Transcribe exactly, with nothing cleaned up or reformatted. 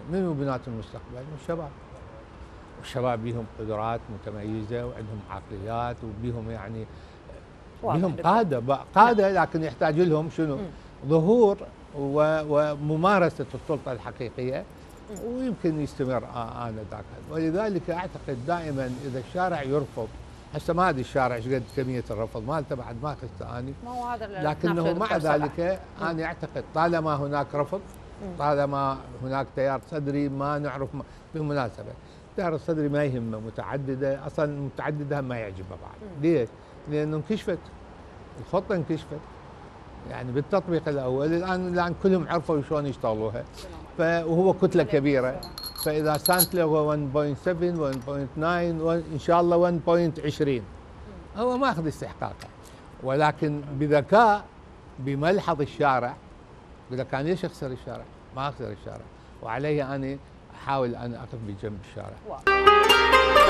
منو بنات المستقبل؟ الشباب. والشباب بيهم قدرات متميزه وعندهم عقليات وبيهم يعني بيهم قاده قاده لكن يحتاج لهم شنو؟ ظهور وممارسه السلطه الحقيقيه ويمكن يستمر انذاك. ولذلك اعتقد دائما اذا الشارع يرفض، هسه ما ادري الشارع ايش قد كميه الرفض مالته بعد ما اخذته اني، ما هو هذا لكنه مع ذلك انا اعتقد طالما هناك رفض، طالما هناك تيار صدري ما نعرف ما بالمناسبه التيار الصدري ما يهمه متعدده، اصلا متعدده ما يعجبه بعد. ليش؟ لانه انكشفت الخطه، انكشفت يعني بالتطبيق الاول. الان الان كلهم عرفوا شلون يشتغلوها، فهو كتله كبيره، فاذا كانت له واحد فاصلة سبعة واحد فاصلة تسعة ان شاء الله واحد فاصلة عشرين هو ما اخذ استحقاقه، ولكن بذكاء بملحظ الشارع. اذا كان ليش اخسر الشارع؟ ما اخسر الشارع، وعلي اني احاول ان اقف بجنب الشارع.